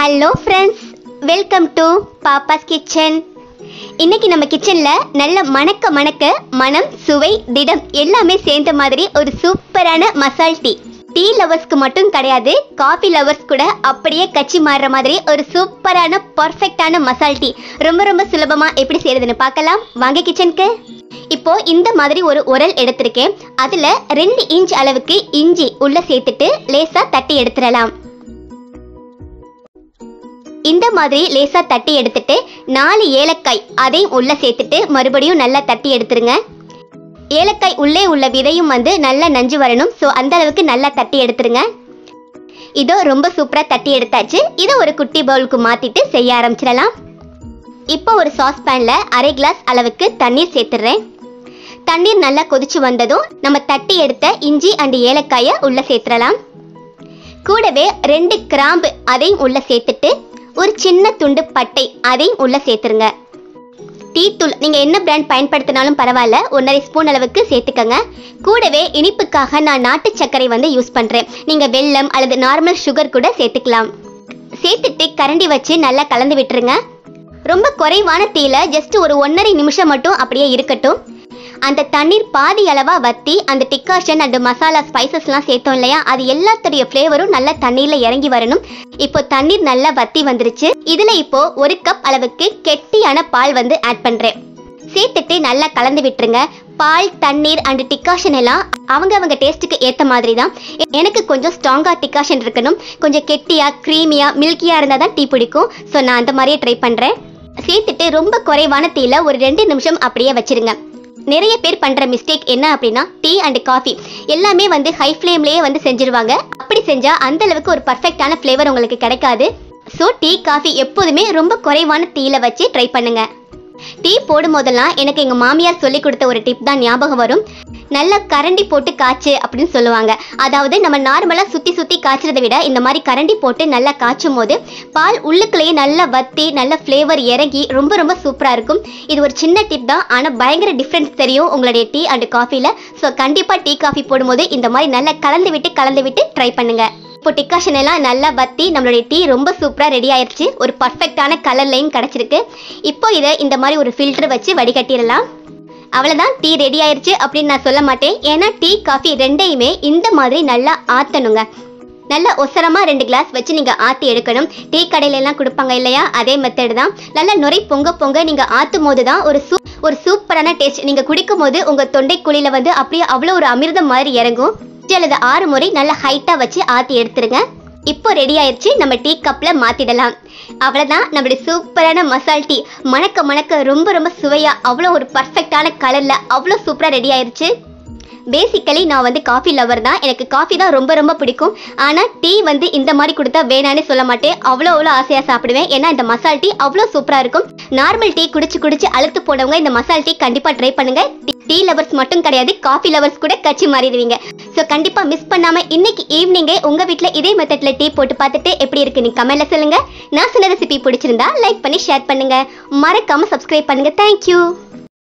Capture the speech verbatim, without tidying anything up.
Hello friends, welcome to Pappa's kitchen. இன்னைக்கு நம்ம கிச்சனில் நல்ல மணக்க மணக்க மனம் சுவை திடம் எல்லாமே சேர்ந்த மாதிரி ஒரு சூப்பரான மசால் டீ. டீ லவர்ஸ்க்கு மட்டும் கிடையாது, காஃபி லவர்ஸ் கூட அப்படியே கச்சி மாறுற மாதிரி ஒரு சூப்பரான பர்ஃபெக்டான மசால் டீ ரொம்ப ரொம்ப சுலபமாக எப்படி செய்யறதுன்னு பார்க்கலாம். வாங்க கிச்சனுக்கு. இப்போ இந்த மாதிரி ஒரு உரல் எடுத்திருக்கேன். அதில் ரெண்டு இன்ச் அளவுக்கு இஞ்சி உள்ள சேர்த்துட்டு லேசாக தட்டி எடுத்துடலாம். இந்த மாதிரி லேசா தட்டி எடுத்துட்டு நாலு ஏலக்காய் அதையும் உள்ள சேர்த்துட்டு மறுபடியும் நல்லா தட்டி எடுத்துருங்க. ஏலக்காய் உள்ளே உள்ள விதையும் வந்து நல்லா நஞ்சு வரணும். ஸோ அந்த அளவுக்கு நல்லா தட்டி எடுத்துருங்க. இதோ ரொம்ப சூப்பராக தட்டி எடுத்தாச்சு. இதை ஒரு குட்டி பவுலுக்கு மாற்றிட்டு செய்ய ஆரம்பிச்சிடலாம். இப்போ ஒரு சாஸ் பேனில் அரை கிளாஸ் அளவுக்கு தண்ணீர் சேர்த்துடுறேன். தண்ணீர் நல்லா கொதிச்சு வந்ததும் நம்ம தட்டி எடுத்த இஞ்சி அண்ட் ஏலக்காயை உள்ள சேர்த்துடலாம். கூடவே ரெண்டு கிராம்பு அதையும் உள்ள சேர்த்துட்டு ஒரு சின்ன துண்டு பட்டை அதையும் உள்ள சேர்த்துருங்க. டீ தூள் நீங்கள் என்ன பிராண்ட் பயன்படுத்தினாலும் பரவாயில்ல, ஒன்றரை ஸ்பூன் அளவுக்கு சேர்த்துக்கங்க. கூடவே இனிப்புக்காக நான் நாட்டு சர்க்கரை வந்து யூஸ் பண்ணுறேன். நீங்கள் வெல்லம் அல்லது நார்மல் சுகர் கூட சேர்த்துக்கலாம். சேர்த்துட்டு கரண்டி வச்சு நல்லா கலந்து விட்டுருங்க. ரொம்ப குறைவான தீயில ஜஸ்ட் ஒரு ஒன்றரை நிமிஷம் மட்டும் அப்படியே இருக்கட்டும். அந்த தண்ணீர் பாதி அளவா வத்தி அந்த டிக்காஷன் அண்ட் மசாலா ஸ்பைசஸ்லாம் சேர்த்தோம் இல்லையா, அது எல்லாத்துடைய ஃப்ளேவரும் நல்லா தண்ணீரில் இறங்கி வரணும். இப்போ தண்ணீர் நல்லா வத்தி வந்துருச்சு. இதில் இப்போ ஒரு கப் அளவுக்கு கெட்டியான பால் வந்து ஆட் பண்ணுறேன். சேர்த்துட்டு நல்லா கலந்து விட்டுருங்க. பால், தண்ணீர் அண்ட் டிக்காஷன் எல்லாம் அவங்க அவங்க டேஸ்ட்டுக்கு ஏற்ற மாதிரி தான். எனக்கு கொஞ்சம் ஸ்ட்ராங்காக டிக்காஷன் இருக்கணும், கொஞ்சம் கெட்டியாக க்ரீமியாக மில்கியாக இருந்தால் தான் டீ பிடிக்கும். ஸோ நான் அந்த மாதிரியே ட்ரை பண்ணுறேன். சேர்த்துட்டு ரொம்ப குறைவான தீயில ஒரு ரெண்டு நிமிஷம் அப்படியே வச்சிருங்க. நிறைய பேர் பண்ணுற மிஸ்டேக் என்ன அப்படின்னா, டீ அண்ட் காஃபி எல்லாமே வந்து ஹை ஃப்ளேம்லேயே வந்து செஞ்சுருவாங்க. அப்படி செஞ்சால் அந்த அளவுக்கு ஒரு பர்ஃபெக்டான ஃப்ளேவர் உங்களுக்கு கிடைக்காது. ஸோ டீ காஃபி எப்போதுமே ரொம்ப குறைவான தீயில வச்சு ட்ரை பண்ணுங்க. டீ போடும் போதெல்லாம் எனக்கு எங்கள் மாமியார் சொல்லி கொடுத்த ஒரு டிப் தான் ஞாபகம் வரும். நல்லா கரண்டி போட்டு காய்ச்சு அப்படின்னு சொல்லுவாங்க. அதாவது நம்ம நார்மலாக சுற்றி சுற்றி காய்ச்சறதை விட இந்த மாதிரி கரண்டி போட்டு நல்லா காய்ச்சும் போது பால் உள்ளுக்குள்ளேயே நல்லா வத்தி நல்ல ஃப்ளேவர் இறங்கி ரொம்ப ரொம்ப சூப்பராக இருக்கும். இது ஒரு சின்ன டிப் தான், ஆனால் பயங்கர டிஃப்ரென்ஸ் தெரியும் உங்களுடைய டீ அண்ட் காஃபியில். ஸோ கண்டிப்பாக டீ காஃபி போடும்போது இந்த மாதிரி நல்லா கலந்து விட்டு கலந்து விட்டு ட்ரை பண்ணுங்க. இப்போ டிக்காஷன் எல்லாம் நல்லா வத்தி நம்மளுடைய டீ ரொம்ப சூப்பராக ரெடி ஆயிடுச்சு. ஒரு பர்ஃபெக்டான கலர்லையும் கிடச்சிருக்கு. இப்போ இதை இந்த மாதிரி ஒரு ஃபில்டர் வச்சு வடிகட்டிடலாம். அவ்வளோதான், டீ ரெடி ஆயிடுச்சு அப்படின்னு நான் சொல்ல மாட்டேன். ஏன்னா டீ காஃபி ரெண்டையுமே இந்த மாதிரி நல்லா ஆற்றணுங்க. நல்லா ஒசரமாக ரெண்டு கிளாஸ் வச்சு நீங்கள் ஆற்றி எடுக்கணும். டீ கடையிலெல்லாம் கொடுப்பாங்க இல்லையா, அதே மெத்தட் தான். நல்லா நுரை பொங்க பொங்க நீங்கள் ஆற்றும் போது தான் ஒரு சூ ஒரு சூப்பரான டேஸ்ட். நீங்கள் குடிக்கும் போது உங்கள் தொண்டை குழியில் வந்து அப்படியே அவ்வளோ ஒரு அமிர்தம் மாதிரி இறங்கும். அல்லது ஆறு முறை நல்லா ஹைட்டாக வச்சு ஆற்றி எடுத்துருங்க. இப்போ ரெடி ஆயிடுச்சு. நம்ம டீ கப்பில் மாற்றிடலாம். அவ்வளோதான், நம்மளுடைய சூப்பரான மசால் டீ மணக்க மணக்க ரொம்ப ரொம்ப சுவையாக அவ்வளோ ஒரு பர்ஃபெக்டான கலரில் அவ்வளோ சூப்பராக ரெடி ஆயிடுச்சு. பேசிக்கலி நான் வந்து காஃபி லவர் தான். எனக்கு காஃபி தான் ரொம்ப ரொம்ப பிடிக்கும். ஆனால் டீ வந்து இந்த மாதிரி கொடுத்தா வேணான்னு சொல்ல மாட்டேன். அவ்வளோ அவ்வளோ ஆசையாக சாப்பிடுவேன். ஏன்னா இந்த மசால் டீ அவ்வளோ சூப்பராக இருக்கும். நார்மல் டீ குடிச்சு குடிச்சு அழுத்து போனவங்க இந்த மசால் டீ கண்டிப்பாக ட்ரை பண்ணுங்க. டீ லவர்ஸ் மட்டும் கிடையாது, காஃபி லவர்ஸ் கூட கச்சி மாறிடுவீங்க. ஸோ கண்டிப்பாக மிஸ் பண்ணாமல் இன்னைக்கு ஈவினிங்கே உங்கள் வீட்டில் இதே மெத்தடில் டீ போட்டு பார்த்துட்டு எப்படி இருக்குன்னு கமெண்ட்ல சொல்லுங்க. நான் சொன்ன ரெசிபி பிடிச்சிருந்தா லைக் பண்ணி ஷேர் பண்ணுங்க. மறக்காம சப்ஸ்கிரைப் பண்ணுங்க. தேங்க்யூ.